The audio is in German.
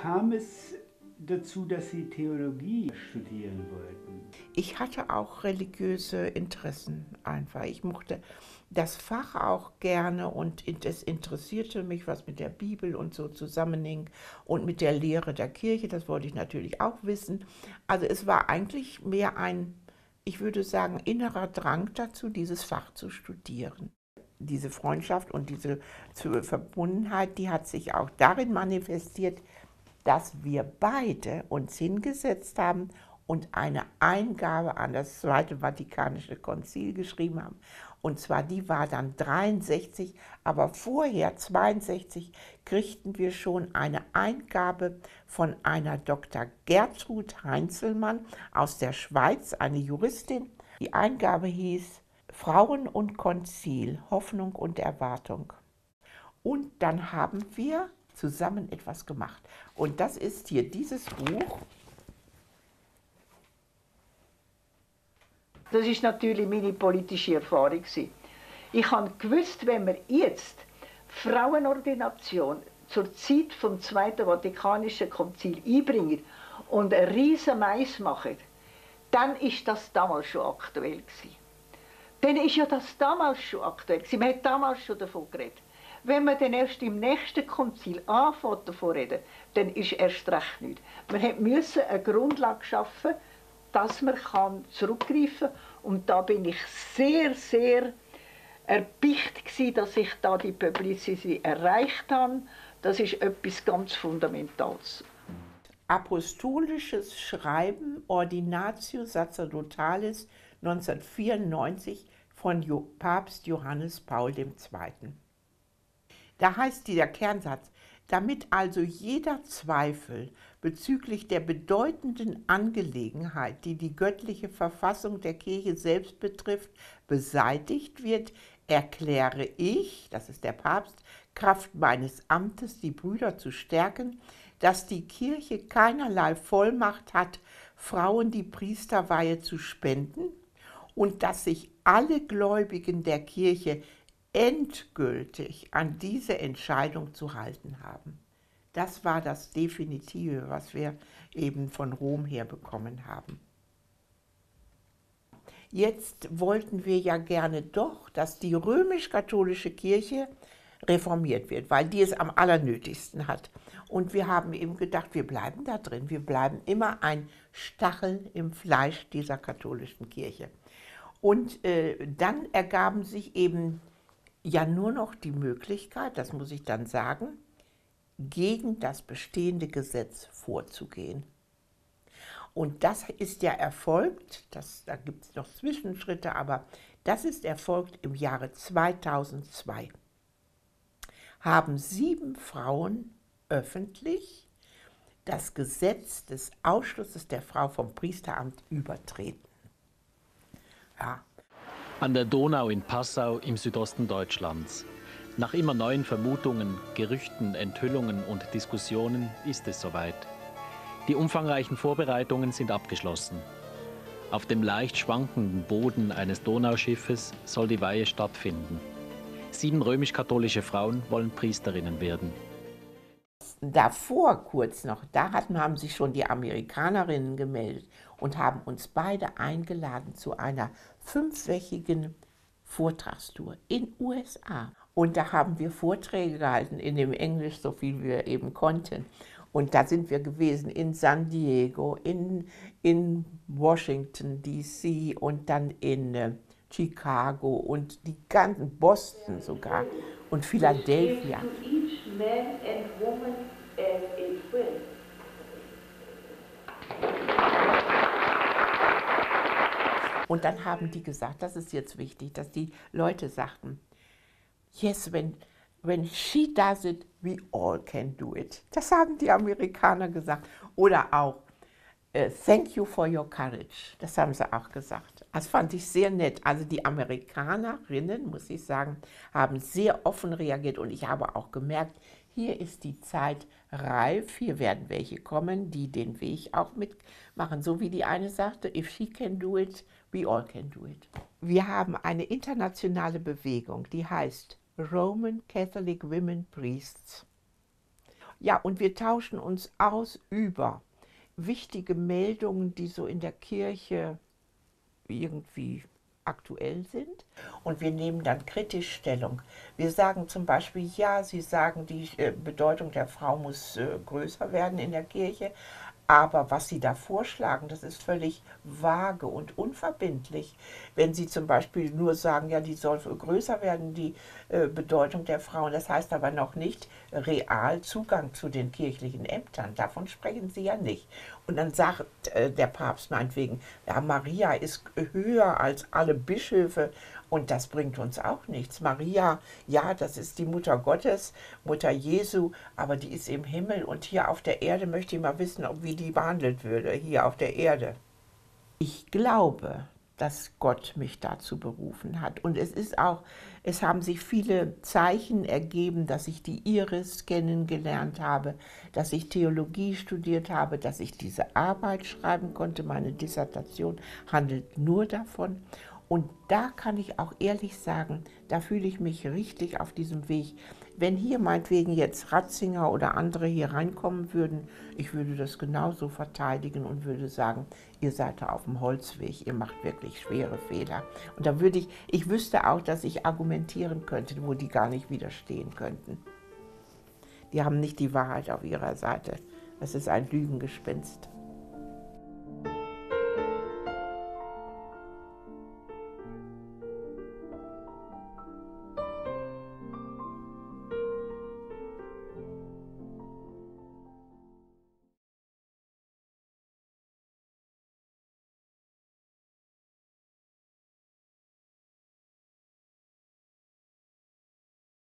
kam es dazu, dass Sie Theologie studieren wollten? Ich hatte auch religiöse Interessen einfach. Ich mochte das Fach auch gerne und es interessierte mich, was mit der Bibel und so zusammenhing und mit der Lehre der Kirche. Das wollte ich natürlich auch wissen. Also es war eigentlich mehr ein, ich würde sagen, innerer Drang dazu, dieses Fach zu studieren. Diese Freundschaft und diese Verbundenheit, die hat sich auch darin manifestiert, dass wir beide uns hingesetzt haben und eine Eingabe an das Zweite Vatikanische Konzil geschrieben haben. Und zwar, die war dann 63, aber vorher, 62, kriegten wir schon eine Eingabe von einer Dr. Gertrud Heinzelmann aus der Schweiz, eine Juristin. Die Eingabe hieß Frauen und Konzil, Hoffnung und Erwartung. Und dann haben wir zusammen etwas gemacht. Und das ist hier dieses Buch. Das ist natürlich meine politische Erfahrung. Ich habe gewusst, wenn wir jetzt Frauenordination zur Zeit vom Zweiten Vatikanischen Konzil einbringen und einen riesen Mais machen, dann ist das damals schon aktuell gewesen. Dann ist ja das damals schon aktuell gewesen. Man hat damals schon davon geredet. Wenn man dann erst im nächsten Konzil anfängt davon reden, dann ist erst recht nichts. Man musste eine Grundlage schaffen, dass man zurückgreifen kann. Und da bin ich sehr, sehr erpicht gewesen, dass ich da die Publicity erreicht habe. Das ist etwas ganz Fundamentales. Apostolisches Schreiben Ordinatio Sacerdotalis 1994 von Papst Johannes Paul II. Da heißt dieser Kernsatz: Damit also jeder Zweifel bezüglich der bedeutenden Angelegenheit, die die göttliche Verfassung der Kirche selbst betrifft, beseitigt wird, erkläre ich, das ist der Papst, Kraft meines Amtes, die Brüder zu stärken, dass die Kirche keinerlei Vollmacht hat, Frauen die Priesterweihe zu spenden und dass sich alle Gläubigen der Kirche endgültig an diese Entscheidung zu halten haben. Das war das Definitive, was wir eben von Rom her bekommen haben. Jetzt wollten wir ja gerne doch, dass die römisch-katholische Kirche reformiert wird, weil die es am allernötigsten hat. Und wir haben eben gedacht, wir bleiben da drin, wir bleiben immer ein Stachel im Fleisch dieser katholischen Kirche. Und dann ergaben sich eben ja nur noch die Möglichkeit, das muss ich dann sagen, gegen das bestehende Gesetz vorzugehen. Und das ist ja erfolgt, da gibt es noch Zwischenschritte, aber das ist erfolgt im Jahre 2002. Haben 7 Frauen öffentlich das Gesetz des Ausschlusses der Frau vom Priesteramt übertreten. Ja. An der Donau in Passau im Südosten Deutschlands. Nach immer neuen Vermutungen, Gerüchten, Enthüllungen und Diskussionen ist es soweit. Die umfangreichen Vorbereitungen sind abgeschlossen. Auf dem leicht schwankenden Boden eines Donauschiffes soll die Weihe stattfinden. 7 römisch-katholische Frauen wollen Priesterinnen werden. Davor kurz noch, haben sich schon die Amerikanerinnen gemeldet und haben uns beide eingeladen zu einer 5-wöchigen Vortragstour in USA. Und da haben wir Vorträge gehalten in dem Englisch, so viel wir eben konnten. Und da sind wir gewesen in San Diego, in Washington DC und dann in Chicago und die ganzen Boston sogar und Philadelphia. Und dann haben die gesagt, das ist jetzt wichtig, dass die Leute sagten, yes, when she does it, we all can do it. Das haben die Amerikaner gesagt. Oder auch, thank you for your courage. Das haben sie auch gesagt. Das fand ich sehr nett. Also die Amerikanerinnen, muss ich sagen, haben sehr offen reagiert. Und ich habe auch gemerkt, hier ist die Zeit reif. Hier werden welche kommen, die den Weg auch mitmachen. So wie die eine sagte, if she can do it, we all can do it. Wir haben eine internationale Bewegung, die heißt Roman Catholic Women Priests. Ja, und wir tauschen uns aus über wichtige Meldungen, die so in der Kirche irgendwie aktuell sind. Und wir nehmen dann kritisch Stellung. Wir sagen zum Beispiel, ja, Sie sagen, die Bedeutung der Frau muss größer werden in der Kirche, aber was Sie da vorschlagen, das ist völlig vage und unverbindlich. Wenn Sie zum Beispiel nur sagen, ja, die soll größer werden, die Bedeutung der Frauen, das heißt aber noch nicht real Zugang zu den kirchlichen Ämtern. Davon sprechen Sie ja nicht. Und dann sagt der Papst meinetwegen, ja, Maria ist höher als alle Bischöfe und das bringt uns auch nichts. Maria, ja, das ist die Mutter Gottes, Mutter Jesu, aber die ist im Himmel und hier auf der Erde möchte ich mal wissen, wie die behandelt würde, hier auf der Erde. Ich glaube, dass Gott mich dazu berufen hat. Und es haben sich viele Zeichen ergeben, dass ich die Iris kennengelernt habe, dass ich Theologie studiert habe, dass ich diese Arbeit schreiben konnte. Meine Dissertation handelt nur davon. Und da kann ich auch ehrlich sagen, da fühle ich mich richtig auf diesem Weg. Wenn hier meinetwegen jetzt Ratzinger oder andere hier reinkommen würden, ich würde das genauso verteidigen und würde sagen, ihr seid da auf dem Holzweg, ihr macht wirklich schwere Fehler. Und da ich wüsste auch, dass ich argumentieren könnte, wo die gar nicht widerstehen könnten. Die haben nicht die Wahrheit auf ihrer Seite. Das ist ein Lügengespenst.